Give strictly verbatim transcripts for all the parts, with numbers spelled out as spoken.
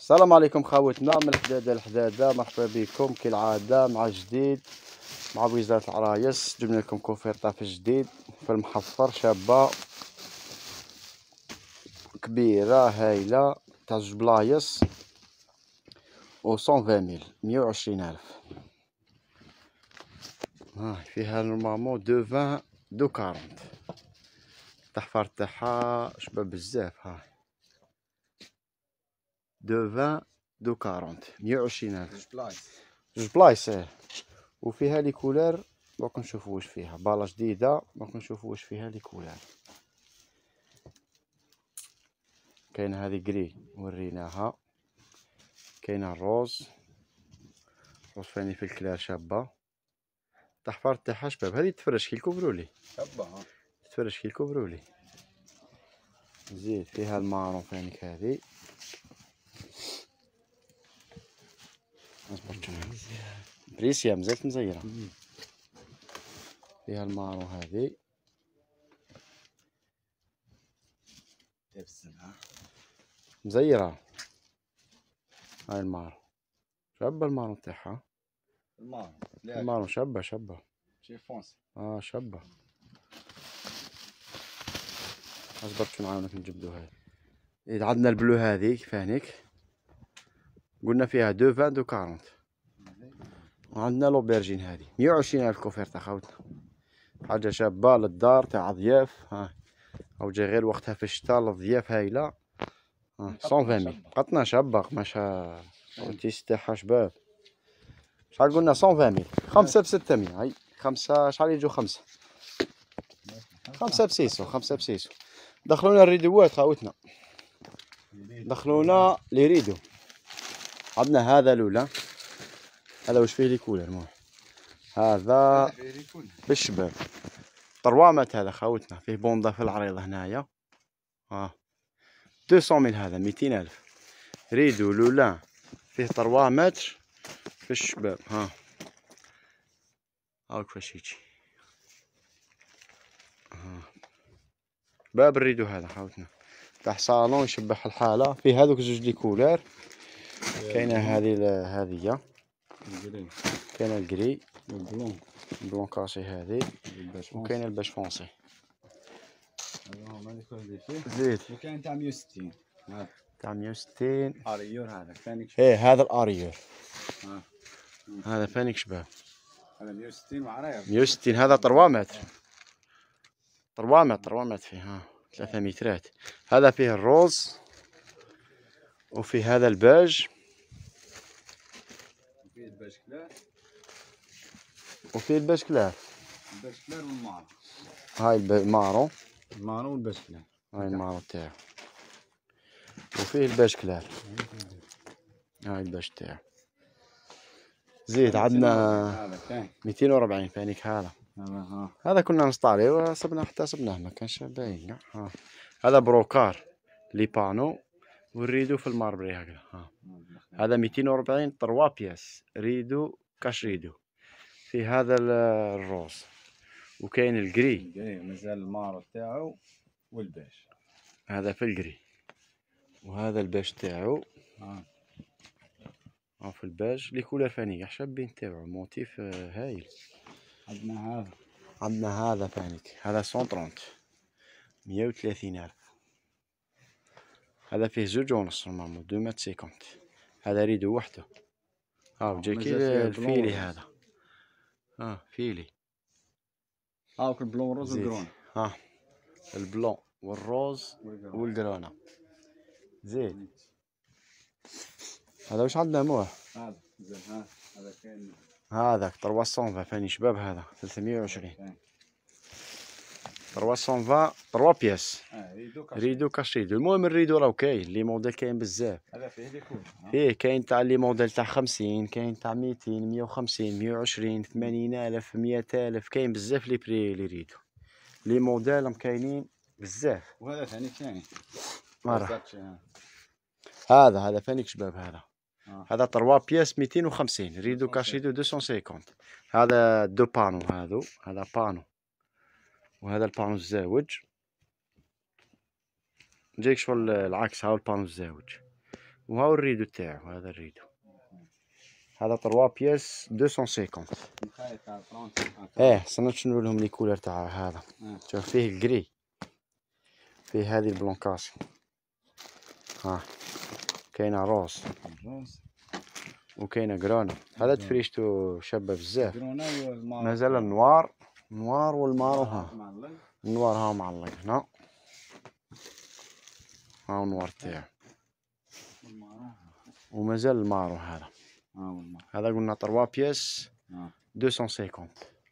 السلام عليكم خاوتنا من الحداده الحداده، مرحبا بكم كالعاده مع جديد مع وزاره العرايس. جبنا لكم كوفير طاف جديد في المحفر، شابه كبيره هايله تاع جوج بلايص و مية ميل مية وعشرين الف. ها فيها نورمالمون دو فان دو كارونت. التحفار تاعها شباب بزاف. ها دو فان دو كارونت مية وعشرين الف. جوج بلايص جوج بلايص ايه. وفيها لي كولار دوك نشوفو واش فيها. بالا جديده دوك نشوفو واش فيها لي كولار. كاينه هذه كري وريناها، كاينه الروز روز فاني في الكلار شابه. التحفار تاعها شباب هذه تفرش كي الكوبرولي، شابه تفرش كي الكوبرولي. زيد فيها المارون فانيك هذه بريسيا مزالت مزيره. فيها المارون هذه مزيره. هاي المارون شابه، المارون تاعها المارون المارون شابه شابه شي فونسي. اه شابه. اصبرت نعاونك نجبدو هاي. إذا عندنا البلو هذه فانيك قلنا فيها دو فان دو كارونت. وعندنا لوبرجين هذه مية وعشرين الف كوفير تاع خاوتنا، حاجه شابه للدار تاع ضياف. ها او جاي غير وقتها في الشتاء للضياف هايله. ها مية وعشرين ميل قطنا شابه قماشها التيس تاعها شباب. شحال قلنا مية وعشرين ميل خمسة بستمية. هاي خمسة شحال يجو خمسة خمسة بسيسو خمسة بسيسو. دخلونا الريدوات خاوتنا، دخلونا لي ريدو. عندنا هذا الاولى، هذا واش فيه لي كولر مو هذا بالشباب طروامات. هذا خاوتنا فيه بوندا في العريضه هنايا. ها مئتين ميل هذا مئتين الف. ريدو لولان فيه طروامات في الشباب. ها هاك فاش يجي. ها باب الريدو هذا خاوتنا تاع صالون يشبح الحاله. فيه هذوك زوج لي كولر. كاينه هذه هذه كاينه الكري البلون بلون كاشي هذه، وكاينه الباش فونسي. زيد وكاين تاع مية وستين تاع مية وستين اريور. هذا فانيك ايه هذا الاريور. ها هذا فانيك شباب هذا مية وستين وعراير مية وستين. هذا طروامات طروامات طروامات فيه. ها ثلاثة مترات. هذا فيه الروز وفيه هذا الباج وفيه الباش كلار وفيه الباج كلار. الباش كلار والمارون. هاي المارون المارون والباش كلار. هاي المارون تاعو. وفيه الباج كلار. هاي الباج تاعو. زيد عندنا مئتين وأربعين فانيك. هذا ها هذا كنا نسطاليو صبنا حتى صبناه ما كانش باين. ها هذا بروكار لي بانو والريدو في الماربري هكذا. ها هذا مئتين وأربعين طروا بياس ريدو كاش ريدو. في هذا الروز وكاين الكري مازال المارو تاعو والباش. هذا في الكري وهذا الباش تاعو. ها ها في الباج لي كولر فانيك شابين تاعو موتيف هايل. عندنا هذا عندنا هذا فانيك هذا مية وثلاثين مية وثلاثين الف. هذا فيه زوج ونص نورمالمون دو متر سيكونت. هذا ريدو وحده. ها وجاي كي الفيلي هذا. ها فيلي. هاك البلون روز والكرون. ها البلون والروز والكرونا. زيد هذا واش عندنا موه. هذا زين. ها هذا كاين هذاك ثلاثمية فاني شباب. هذا ثلاثمية وعشرين ثلاثمية طروا بياس ريدو كاش ريدو. المهم الريدو راهو كاين لي موديل كاين بزاف. هذا فيه لي كول. فيه كاين تاع لي موديل تاع خمسين، كاين تاع مئتين مية وخمسين مية وعشرين ثمانين الف مية الف. كاين بزاف لي بري لي ريدو. لي موديل كاينين بزاف. وهذا ثاني ثاني مرة هذا هذا فانيك شباب. هذا آه. هذا طروا بياس مئتين وخمسين ريدو كاشيدو مئتين وخمسين. هذا دو بانو هذو. هذا بانو وهذا البانو الزاوج. نجيك شغل العكس. هاو البانو الزاوج وهاو الريدو تاعو، هذا الريدو هذا تروا بياس مئتين وخمسين. الخايط تاع فرنسا. ايه صرنا نشنو لهم لي كولر تاع هذا. آه. شوف فيه الجري، فيه هذه البلونكاسي، ها كاينه روز الروز وكاينه جرونا. هذا تفريشتو شابه بزاف. جرونا والمارو. مازال النوار، النوار والمارو. ها معلق. النوار ها معلق هنا، ها النوار تاعو، والمارو. ومازال المارو هذا. اه والله. هذا قلنا تروا بياس اه مئتين وخمسين.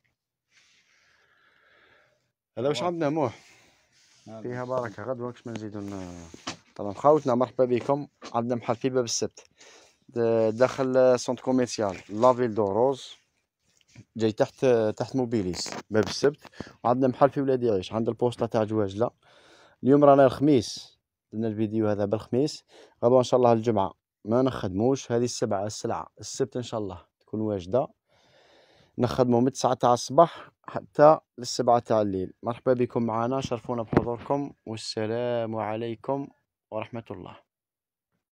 هذا واش عندنا موح فيها بركه. غدوه واش ما نزيدو. طبعا خاوتنا مرحبا بكم. عندنا محل في باب السبت داخل سونت كوميرسيال لافيل دو روز، جاي تحت تحت موبيليس باب السبت. وعندنا محل في ولادي يعيش عند البوسطه تاع جواجله. اليوم رانا الخميس، درنا الفيديو هذا بالخميس. غدوه ان شاء الله الجمعه ما نخدموش. هذه السبعه السلعه السبت ان شاء الله تكون واجده. نخدمو من تسعة تاع الصباح حتى للسبعة تاع الليل. مرحبا بكم معنا، شرفونا بحضوركم، والسلام عليكم ورحمة الله.